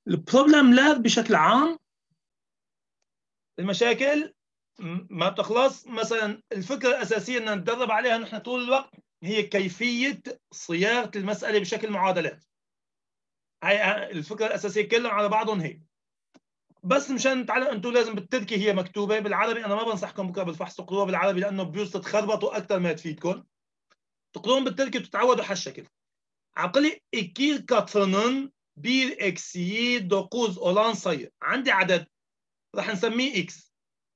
البروبلم لاب بشكل عام المشاكل ما بتخلص. مثلا الفكره الاساسيه ان نتدرب عليها نحن طول الوقت هي كيفيه صياغه المساله بشكل معادلات. هاي الفكره الاساسيه كلهم على بعضهم هيك. بس مشان نتعلم انتم لازم بالتركي هي مكتوبه، بالعربي انا ما بنصحكم بكره بالفحص تقروها بالعربي لانه بجوز تتخربطوا اكثر ما تفيدكم. تقروهم بالتركي وتتعودوا هالشكل. عقلي iki katının bir eksiği 9 olan sayı. عندي عدد راح نسميه x.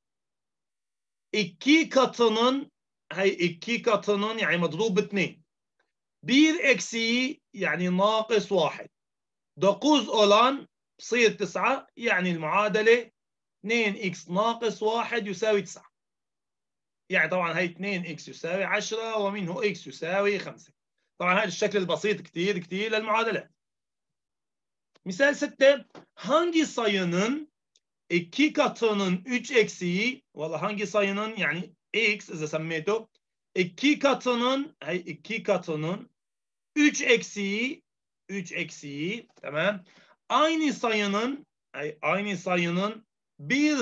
iki katının هي iki katının يعني مضروب باثنين. bir eksiği يعني ناقص واحد. 9 olan بصير 9 يعني المعادلة 2x ناقص 1 يساوي 9. يعني طبعا هي 2x يساوي 10 ومنه x يساوي 5. طبعا هذا الشكل البسيط كتير كتير للمعادلات. Misal 6 hangi sayının 2 katının 3 eksiği valla hangi sayının yani x إذا سميته 2 katının 2 katının 3 eksiği tamam aynı sayının bir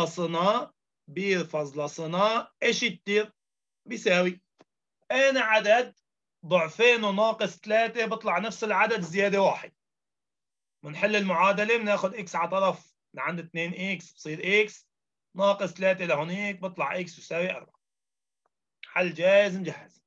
fazlasına eşittir بيساوي أنا عدد ضعفين وناقص 3 بيطلع نفس العدد زيادة 1. بنحل المعادلة بناخذ x على طرف لعند 2x بصير x ناقص 3 لهونيك بطلع x يساوي 4. حل جاهز مجهز.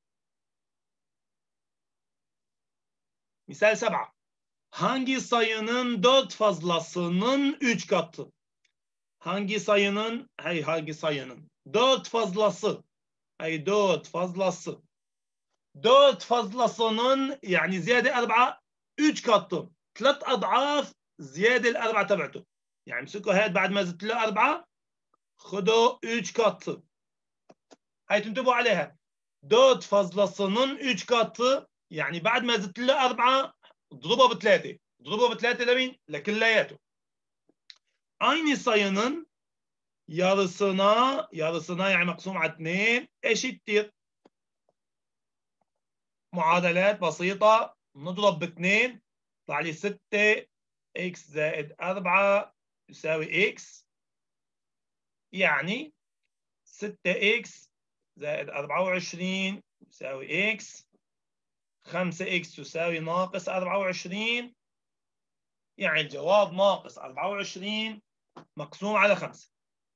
Misal 7. Hangi sayının 4 fazlasının 3 katı? Hangi sayının? Hangi sayının? 4 fazlası. 4 fazlası. 4 fazlasının يعني زيادة 4 3 katı. 3 أضعاف زيادة الأربعة تبعته. يعني امسكوا هاد بعد ما زدت له 4 خذوا 3 katı. هاي تنتبهوا عليها. 4 fazlasının 3 katı يعني بعد ما زدت له 4 اضربه ب3. اضربه ب3 لمين؟ لكلياته. aynı sayının yarısına يعني مقسوم على 2 eşittir. معادلات بسيطة نضرب ب2 طلع لي 6 x زائد 4 يساوي x يعني 6x زائد 24 يساوي x 5x يساوي ناقص 24 يعني الجواب ناقص 24 مقسوم على 5.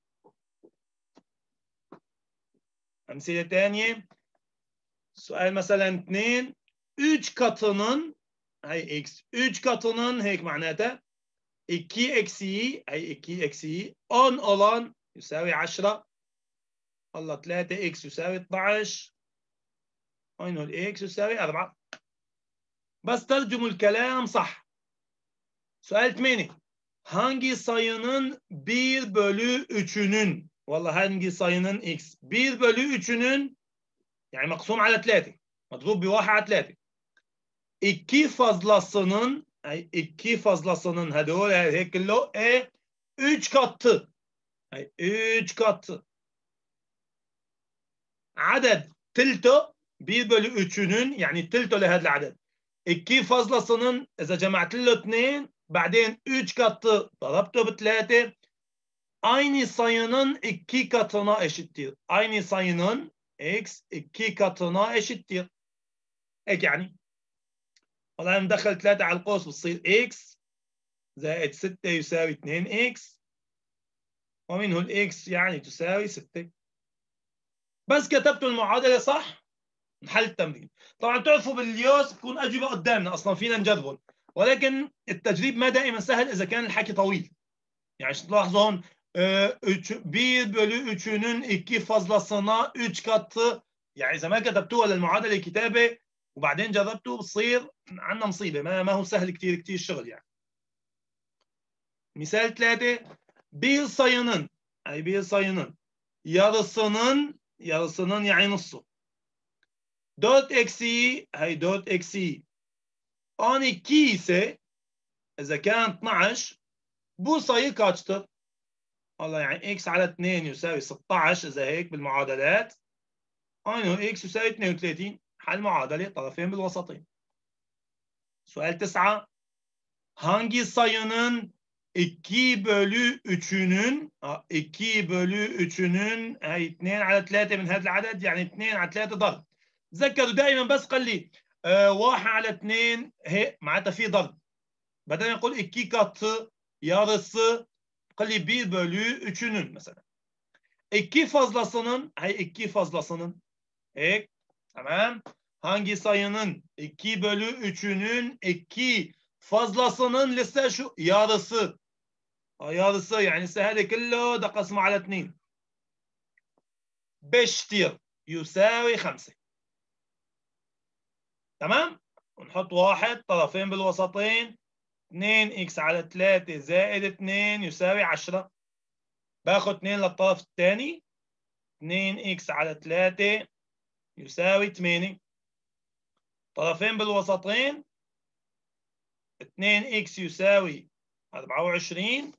أمثلة ثانية. سؤال مثلا 2 3 katının هي x 3 katının هيك معناتها 2 eksiği 2 eksiği 10 olan يساوي 10. الله 3x يساوي 12 وينه الx يساوي 4. بس ترجموا الكلام صح. سؤال 8. Hangi sayının 1/3'ünün والله hangi sayının x 1/3'ünün يعني مقسوم على 3 مضروب ب1 على 3 2 fazlasının 2 fazlasının هدول هيك كله 3 katı 3 katı عدد تلته 1/3'ünün يعني تلته لهذا العدد 2 fazlasının إذا جمعت له 2 بعدين 3 katı ضربته ب3 aynı sayının 2 katına eşittir. Aynı sayının x 2 katına eşittir. هيك يعني والله ندخل 3 على القوس بتصير x زائد 6 يساوي 2x ومنه الاكس يعني تساوي 6. بس كتبتوا المعادلة صح نحل التمرين. طبعا تعرفوا باليوس بتكون أجوبة قدامنا أصلا فينا نجربهم ولكن التجريب ما دائما سهل إذا كان الحكي طويل. يعني تلاحظوا هون 1/3'ünün 2 fazlasına 3 katı يعني إذا ما كتبتوها للمعادلة كتابة وبعدين جربتوا بتصير عندنا مصيبة ما هو سهل كتير الشغل يعني. Misal 3 bir sayının yarısının yani نصه 4 eksiği 4 eksiği 12 ise إذا كان 12 bu sayı kaçtır؟ والله يعني x على 2 يساوي 16 إذا هيك بالمعادلات aynı x يساوي 32 حل معادلة طرفين بالوسطين. سؤال 9 hangi sayının 2 bölü 3'ünün 2 bölü 3'ünün هي 2 على 3 من هذا العدد يعني 2 على 3 ضرب. تذكروا دائما بس قال لي 1 على 2 هي معناتها في ضرب. بدل ما يقول 2 katı yarısı قال لي 1 bölü 3'ünün mesela. 2 fazlasının 2 fazlasının هيك tamam. Hangi sayının 2 bölü 3'ünün 2 fazlasının liste şu yarısı. yarısı يعني هذا كله ده قسمه على 2 بشتير يساوي 5 تمام. ونحط واحد طرفين بالوسطين 2x على 3 زائد 2 يساوي 10. باخد 2 للطرف الثاني 2x على 3 يساوي 8. طرفين بالوسطين 2x يساوي 24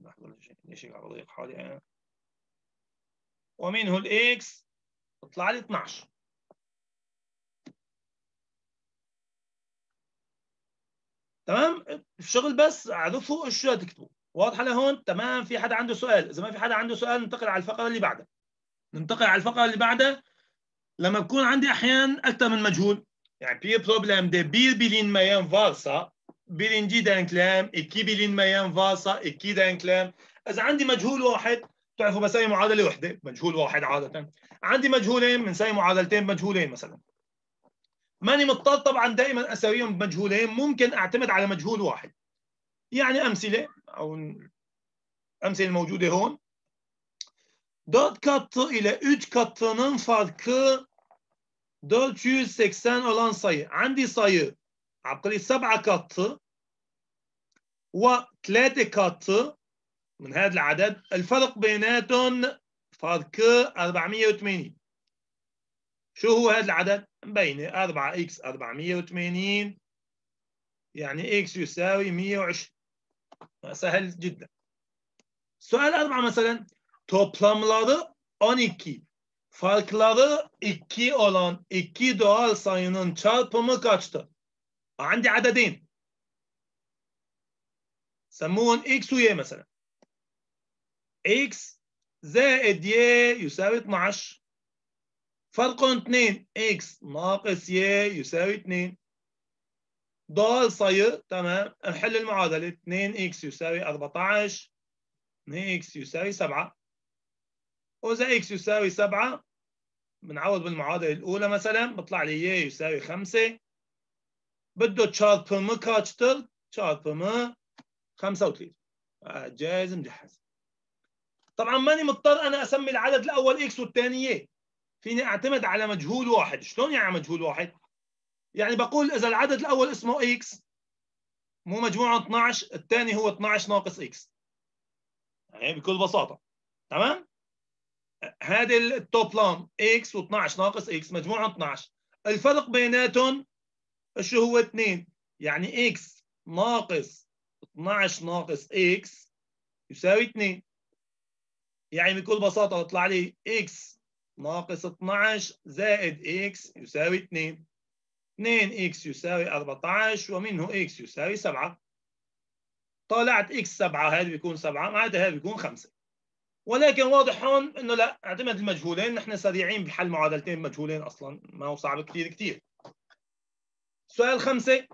ومنه الاكس تطلع لي 12. تمام. الشغل بس اعرفوا ايش تكتبوا. واضحه لهون؟ تمام. في حدا عنده سؤال؟ اذا ما في حدا عنده سؤال ننتقل على الفقره اللي بعدها. لما بكون عندي احيانا اكثر من مجهول يعني bir problemde bir bilinmeyen varsa birinci denklem, iki bilinmeyen varsa iki denklem. اذا عندي مجهول واحد تعرفوا بسوي معادله وحده مجهول واحد عاده. عندي مجهولين بنسوي معادلتين مجهولين مثلا. ماني مضطر طبعا دائما اسويهم بمجهولين، ممكن اعتمد على مجهول واحد. يعني امثله او امثله الموجوده هون 4 katı ile 3 katının farkı 480 olan sayı. عندي sayı عبقري 7 katı و3 katı من هذا العدد. الفرق بيناتهم فرق 480. شو هو هذا العدد؟ مبينه 4x 480 يعني x يساوي 120. سهل جدا. سؤال 4 مثلا toplamları 12 farkları 2 olan iki doğal sayının çarpımı kaçtır؟ عندي عددين سموهم x و y مثلا. x زائد y يساوي 12 فرقهم 2 x ناقص y يساوي 2. ضال sayı تمام. نحل المعادلة 2x يساوي 14 2x يساوي 7 وإذا x يساوي 7 بنعوض بالمعادلة الأولى مثلا بطلع لي y يساوي 5. بده çarpımı kaçtır؟ çarpımı 35. جاهز مجهز. طبعا ماني مضطر انا اسمي العدد الاول اكس والثاني y. فيني اعتمد على مجهول واحد. شلون يعني مجهول واحد؟ يعني بقول اذا العدد الاول اسمه اكس مو مجموعه 12 الثاني هو 12 ناقص اكس يعني بكل بساطه. تمام. هذه التوبلام اكس و12 ناقص اكس مجموعه 12. الفرق بيناتهم شو هو 2 يعني اكس ناقص 12 ناقص اكس يساوي 2. يعني بكل بساطه يطلع لي اكس ناقص 12 زائد اكس يساوي 2. 2x يساوي 14 ومنه x يساوي 7. طالعت x 7 هذا بيكون 7 معناتها هذا بيكون 5. ولكن واضح هون انه لا اعتمد المجهولين. نحن سريعين بحل معادلتين مجهولين اصلا ما هو صعب كثير. سؤال 5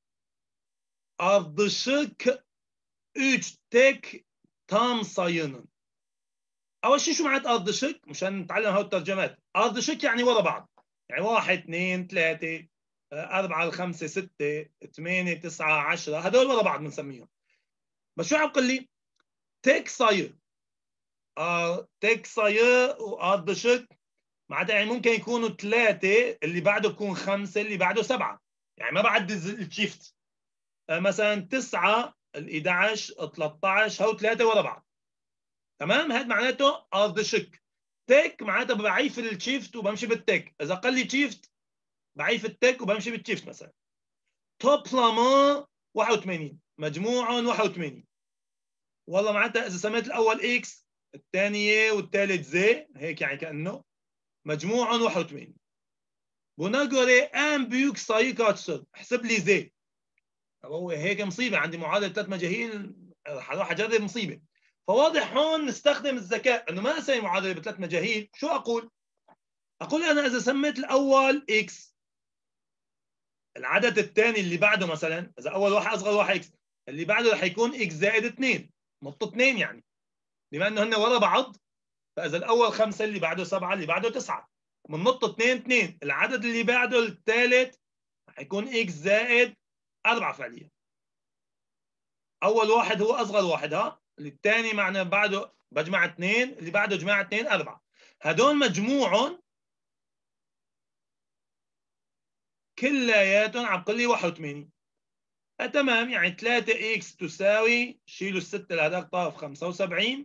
ardışık 3 tek tam sayının. اول شيء شو معنات ardışık مشان نتعلم هاي الترجمات. ardışık يعني ورا بعض يعني 1 2 3 4 5 6 8 9 10 هدول ورا بعض بنسميهم. بس شو عم قل لي؟ تك sayı تك sayı وardışık معناتها يعني ممكن يكونوا 3 اللي بعده بكون 5 اللي بعده 7 يعني ما بعد الشيفت. مثلا 9 ال 11 13 هو 3 ورا بعض. تمام. هذا معناته ardışık. تك معناتها بعيف الشيفت وبمشي بالتك. اذا قال لي شيفت بعيف التك وبمشي بالشيفت مثلا. toplamı 81 مجموعهم 81. والله معناتها اذا سميت الاول اكس الثاني والثالث زي هيك يعني كانه مجموعهم 81. Buna göre en büyük sayı kaçtır؟ احسب لي زي. هو هيك مصيبه، عندي معادله 3 مجاهيل رح اروح اجرب مصيبه. فواضح هون نستخدم الذكاء انه ما اسوي معادله ب3 مجاهيل. شو اقول؟ اقول انا اذا سميت الاول اكس، العدد الثاني اللي بعده مثلا اذا اول واحد اصغر واحد اكس، اللي بعده رح يكون اكس زائد 2 نقطه 2 يعني، بما انه هن ورا بعض. فاذا الاول 5 اللي بعده 7 اللي بعده 9 من نقطه 2 2. العدد اللي بعده الثالث رح يكون اكس زائد 4 فعليا. اول واحد هو اصغر واحد، ها الثاني معنى بعده بجمع 2 اللي بعده جماعه 2 4. هدول مجموعهم كلياتهم عبقول لي 81. تمام، يعني 3 اكس تساوي، شيلوا الستة لهذاك طرف 75،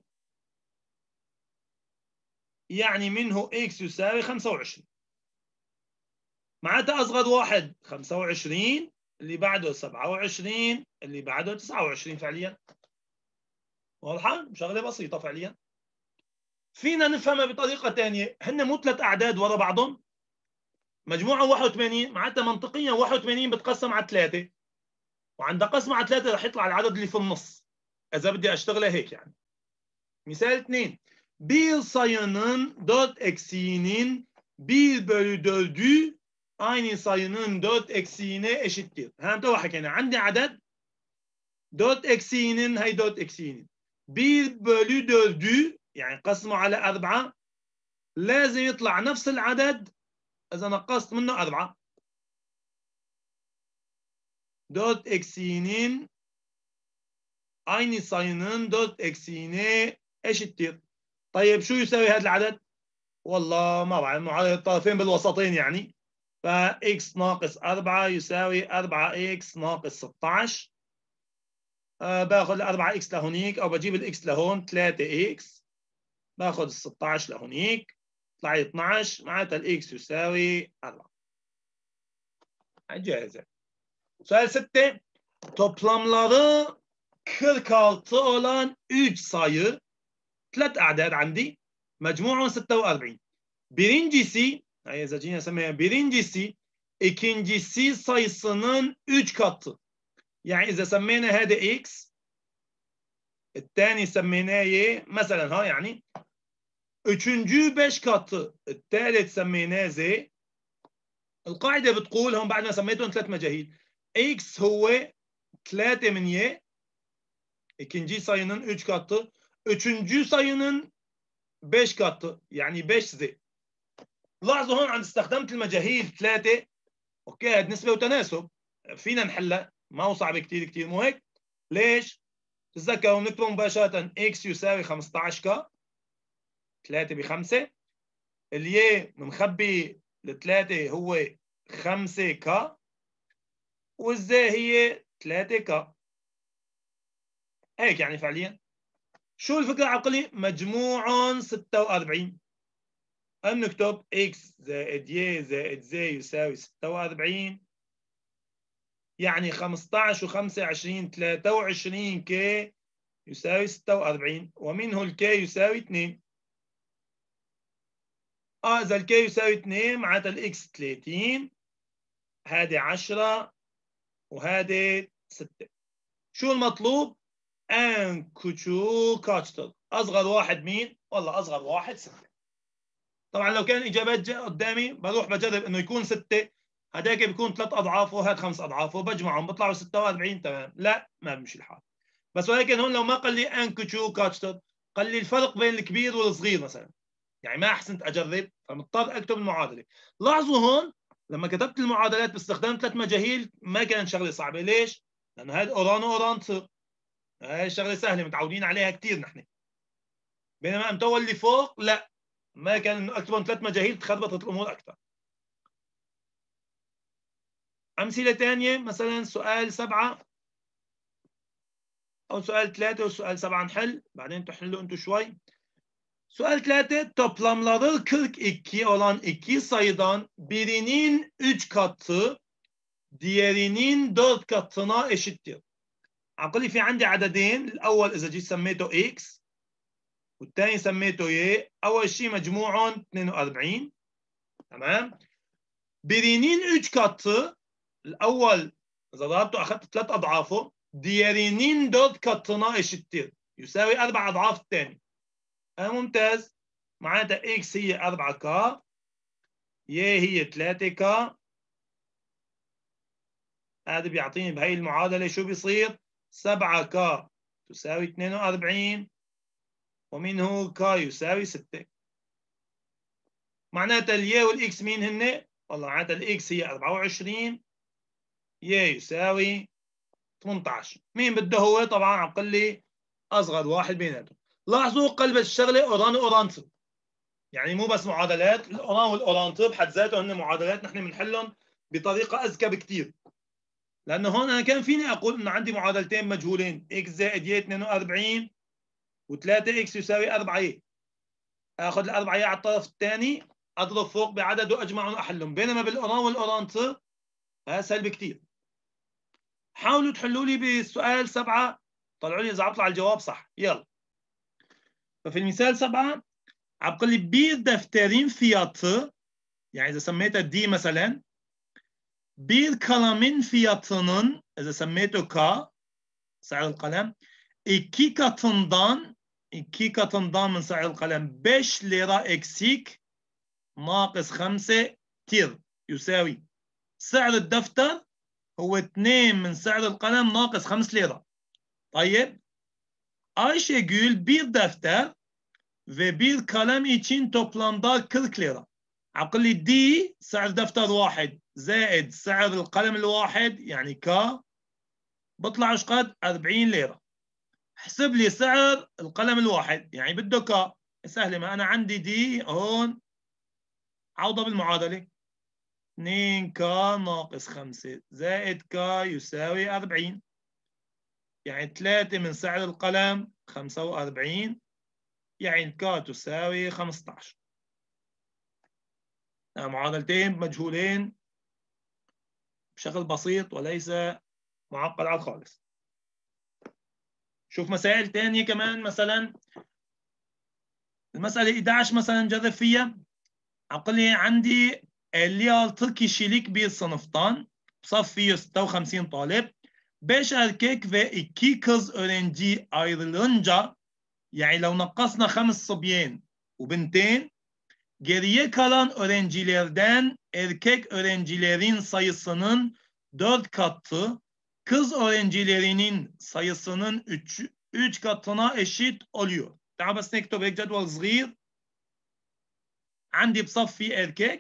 يعني منه اكس يساوي 25. معناتها اصغر واحد 25، اللي بعده 27، اللي بعده 29 فعليا. واضحه؟ شغله بسيطه فعليا. فينا نفهمها بطريقه ثانيه، هن مو 3 اعداد ورا بعضهم مجموعه 81، معناتها منطقيا 81 بتقسم على 3، وعند قسم على 3 رح يطلع العدد اللي في النص اذا بدي اشتغلها هيك يعني. Misal 2. Bir sayının 4 eksiğinin 1 bölü 4'ü aynı sayının 4 eksiğine eşittir. هم توحك يعني عندي عدد 4 eksiğinin هي 4 eksiğinin 1 bölü 4'ü يعني قسمه على 4 لازم يطلع نفس العدد إذا نقصت منه 4. 4 eksiğinin aynı sayının 4 eksiğine eşittir. طيب شو يساوي هذا العدد؟ والله ما بعرف، معادلة الطرفين بالوسطين يعني. فإكس ناقص 4 يساوي 4إكس ناقص 16. باخذ 4إكس لهونيك أو بجيب الإكس لهون 3إكس، باخذ 16 لهونيك طلع لي 12، معناتها الإكس يساوي 4. جاهزة. سؤال 6. Toplamları 46 olan 3 sayı 3 أعداد عندي مجموعهم 46. Birincisi, إذا جينا نسميها birincisi ikincisi sayısının 3 katı. يعني إذا سمينا هذا X الثاني سميناه Y مثلا، ها يعني üçüncü 5 katı الثالث سميناه Z. القاعدة بتقول هون بعد ما سميتهم 3 مجاهيل X هو 3 من Y ikinci sayının 3 katı, üçüncü sayının 5 katı يعني 5Z. لاحظوا هون عند استخدمت المجاهيل 3. اوكي هاد نسبة وتناسب فينا نحلها، ما هو صعب كتير مو هيك؟ ليش؟ تتذكروا بنكتب مباشرة x يساوي 15 ك 3 ب5، الياء بنخبي ال3 هو 5 ك، والزاء هي 3 ك. هيك يعني فعليا. شو الفكرة العقلية؟ مجموعهم 46. بنكتب x زائد y زائد z يساوي 46، يعني 15 و25 23 كي يساوي 46، ومنه الكي يساوي 2. إذا الكي يساوي 2 معناتها الإكس 30، هذه 10 وهذه 6. شو المطلوب؟ ان كوتشو كاتشتر. أصغر واحد مين؟ والله أصغر واحد 6. طبعا لو كان إجابات قدامي بروح بجرب إنه يكون 6، هذاك بيكون 3 أضعافه وهذا 5 أضعافه، بجمعهم بيطلعوا 46. تمام، لا ما بمشي الحال. بس ولكن هون لو ما قال لي ان كوتشو كاتشتر، قال لي الفرق بين الكبير والصغير مثلا، يعني ما احسنت اجرب فمضطر اكتب المعادله. لاحظوا هون لما كتبت المعادلات باستخدام 3 مجاهيل ما كانت شغله صعبه. ليش؟ لانه هذا اوران واوران تصير، هاي الشغله سهله متعودين عليها كثير نحن. بينما امتول اللي فوق لا، ما كان انه اكتبهم 3 مجاهيل تخربطت الامور اكثر. امثله ثانيه مثلا سؤال 7 او سؤال 3 وسؤال 7 نحل بعدين تحلوا انتم شوي. Sual 3. Toplamları 42 olan iki sayıdan birinin 3 katı diğerinin 4 katına eşittir. عقول لي في عندي عددين، الأول إذا جيت سميته X والثاني سميته Y. أول شيء مجموعهم 42. تمام. birinin 3 katı الأول إذا ضربته أخذت 3 أضعافه، diğerinin 4 katına eşittir. يساوي 4 أضعاف الثاني. ممتاز. معناتها x هي 4k، y هي 3k. هذا بيعطيني بهي المعادلة شو بيصير؟ 7k تساوي 42 ومنه k يساوي 6. معناتها الياء والاكس مين هن؟ والله معناتها الاكس هي 24، ياء يساوي 18. مين بده هو؟ طبعا عم قل لي اصغر واحد بيناتهم. لاحظوا قلب الشغله اوران واورانتب، يعني مو بس معادلات، الاوران والاورانتب بحد ذاتهم هن معادلات نحن بنحلهم بطريقه اذكى بكثير. لانه هون انا كان فيني اقول انه عندي معادلتين مجهولين، اكس زائد ي 42 و3 اكس يساوي 4 اخذ الاربعه على الطرف الثاني اضرب فوق بعدد واجمعهم واحلهم، بينما بالاوران والاورانتر اسهل بكثير. حاولوا تحلوا لي بالسؤال 7، طلعوا لي اذا بطلع الجواب صح. يلا. ففي المثال 7 عم بقول لي bir defterin fiyatı، يعني اذا سميتها دي مثلا، bir kalemin fiyatının اذا سميته ك سعر القلم 2 katından من سعر القلم 5 lira eksik ناقص 5 تير يساوي سعر الدفتر هو 2 من سعر القلم ناقص 5 lira. طيب Ayşegül bir defter ve bir kalem için toplamda 40 lira. عقل لي دي سعر دفتر واحد زائد سعر القلم الواحد يعني ك بطلع ايش قد 40 ليره. احسب لي سعر القلم الواحد، يعني بده ك. سهله، ما انا عندي دي هون عوضه بالمعادله 2k ناقص 5 زائد k يساوي 40، يعني 3 من سعر القلم 45، يعني k تساوي 15. معادلتين مجهولين بشكل بسيط وليس معقد على الخالص. شوف مسائل ثانيه كمان، مثلا المساله 11 مثلا نجرب فيها. عقل لي عندي 56 kişilik bir sınıftan saf fiyo 56 طالب 5 erkek ve 2 kız öğrenci ayrılınca، يعني لو نقصنا 5 صبيان وبنتين geriye kalan öğrencilerden erkek öğrencilerin sayısının 4 katı kız öğrencilerinin sayısının 3 katına eşit oluyor. تعال بس نكتب هيك جدول صغير. عندي بصفي erkek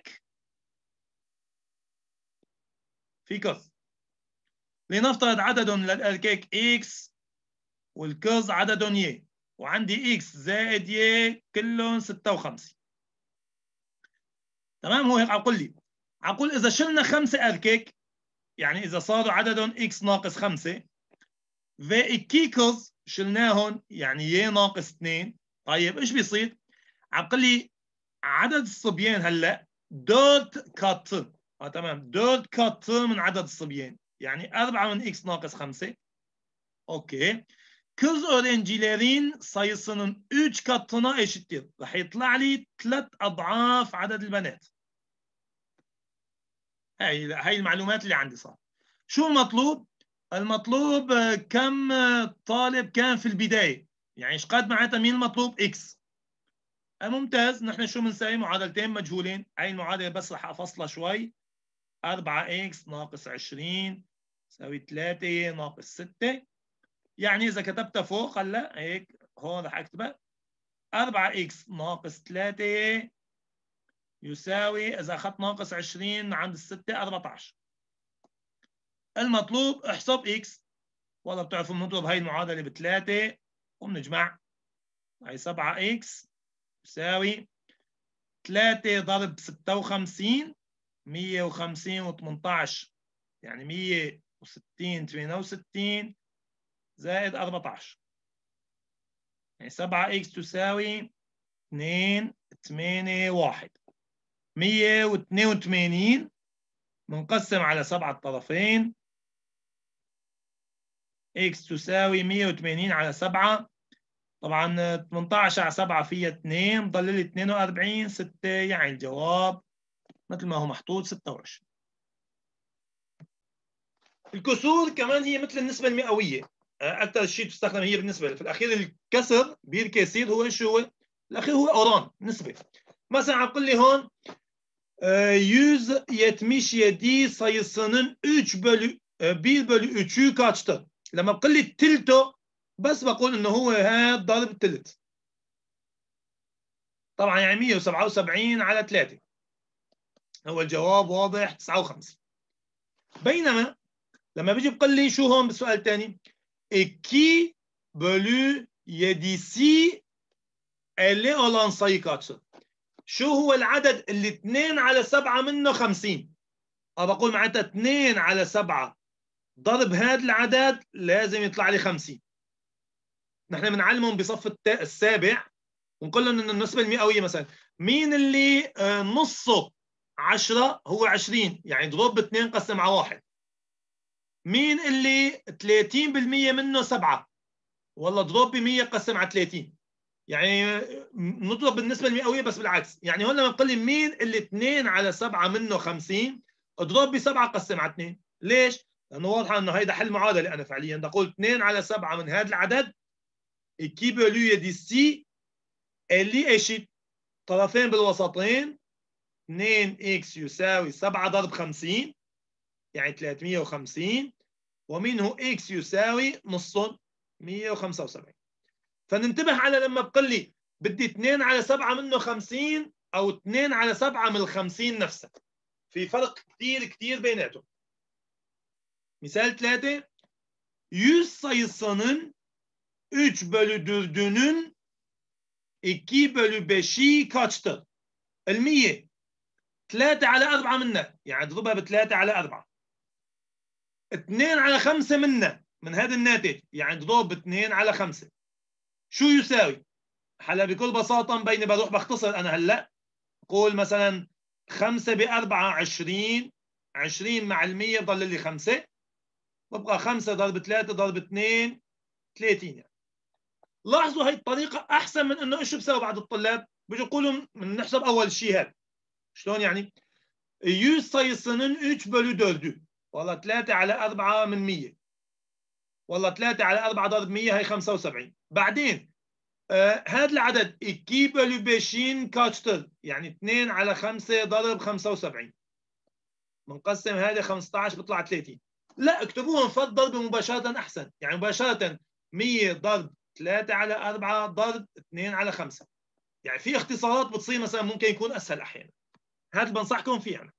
في كز، لنفترض عددهم للأركيك x والكز عددهم y، وعندي x زائد y كلهم 56. تمام؟ هو هيك عقول لي، عقول إذا شلنا 5 أركيك، يعني إذا صاروا عددهم x ناقص 5 و 2 كز شلناهم يعني y ناقص 2، طيب إيش بيصير؟ عقول لي عدد الصبيان هلا 4 katı. تمام، 4 katı من عدد الصبيان، يعني 4 من x ناقص 5. Okey. Kız öğrencilerin sayısının 3 katına eşittir. رح يطلع لي 3 أضعاف عدد البنات. هاي المعلومات اللي عندي صار. شو المطلوب؟ المطلوب كم طالب كان في البداية، يعني ايش قد معناتها مين المطلوب؟ x. ممتاز. نحن شو بنساوي؟ معادلتين مجهولين. هاي المعادلة بس رح أفصلها شوي. 4x ناقص 20 يساوي 3 ناقص 6. يعني إذا كتبتها فوق هلا هيك هون رح أكتبها 4x ناقص 3 يساوي إذا أخذت ناقص 20 عند الستة 14. المطلوب احسب x. والله بتعرفوا بنضرب هاي المعادلة ب3 وبنجمع. هاي 7x يساوي 3 ضرب 56 150 و18 يعني 160 68 زائد 14، يعني 7x تساوي 2 8 1. 182 منقسم على 7 الطرفين، x تساوي 180 على 7. طبعا 18 على 7 فيها 2، ضل لي 42 6، يعني الجواب مثل ما هو محطوط 26. الكسور كمان هي مثل النسبة المئوية، أكثر شيء تستخدم هي بالنسبة في الأخير الكسر بالكثير هو شو هو؟ الأخير هو أوران نسبة. مثلا عم تقول لي هون 177 sayısının 1/3'ü kaçtır؟ لما بقول لي تلته بس بقول انه هو هذا ضرب تلت. طبعا يعني 177 على 3 هو الجواب واضح 59. بينما لما بيجي بقول لي شو هون بالسؤال الثاني 2/7'si 50 olan sayı kaçtır؟ شو هو العدد اللي 2 على 7 منه 50؟ بقول معناتها 2 على 7 ضرب هذا العدد لازم يطلع لي 50. نحن بنعلمهم بصف السابع ونقول لهم انه النسبه المئويه مثلا مين اللي نصه 10 هو 20 يعني ضرب ب 2 قسم على 1. مين اللي 30% منه 7 والله ضرب ب 100 قسم على 30. يعني نضرب بالنسبه المئويه بس بالعكس. يعني هون لما بقول لي مين اللي 2 على 7 منه 50 اضرب ب 7 قسم على 2. ليش؟ لانه واضح انه هيدا حل معادله. انا فعليا بدي اقول 2 على 7 من هذا العدد 2/7'si 50 eşit طرفين بالوسطين 2x يساوي 7 ضرب 50 يعني 350 ومنه x يساوي نص 175. فننتبه على لما بقول لي بدي 2 على 7 منه 50 او 2 على 7 من ال 50 نفسها. في فرق كثير كثير بيناتهم. Misal 3 100 sayısının 3/4'ünün 2/5'i kaçtır؟ المية 3 على 4 منها يعني اضربها ب 3 على 4. 2 على 5 منها من هذا الناتج يعني اضرب ب 2 على 5. شو يساوي؟ هلا بكل بساطة بيني بروح بختصر أنا هلا بقول مثلا 5 ب4 20 20 مع ال100 بضل لي 5 ببقى 5 ضرب 3 ضرب 2 30 يعني. لاحظوا هي الطريقة أحسن من إنه إيش بساوي بعض الطلاب بيجوا يقولوا بنحسب أول شيء هذا. شلون يعني؟ 100 sayısının 3/4'ü والله 3 على 4 من 100 والله 3 على 4 ضرب 100 هي 75. بعدين هذا العدد 2/5'in kaçtır؟ يعني 2 على 5 ضرب 75 بنقسم هذه 15 بيطلع 30. لا اكتبوهم فد ضرب مباشرة أحسن. يعني مباشرة 100 ضرب 3 على 4 ضرب 2 على 5. يعني في اختصارات بتصير مثلا ممكن يكون أسهل أحيانا. هذا بنصحكم فيه أنا.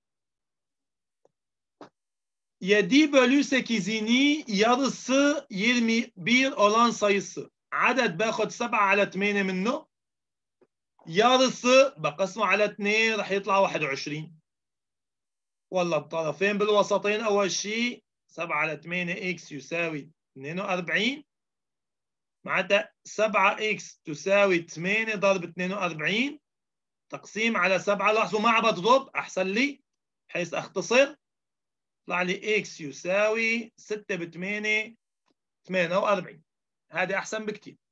7/8'ini yarısı 21 olan sayısı. عدد باخذ 7 على 8 منه yarısı بقسمه على 2 رح يطلع 21. والله بطرفين بالوسطين أول شيء 7 على 8 x يساوي 42 معناتها 7x تساوي 8 ضرب 42 تقسيم على 7. لاحظوا ما عم بضرب أحسن لي بحيث أختصر طلع لي x يساوي 6 ب8 48. هذه أحسن بكتير.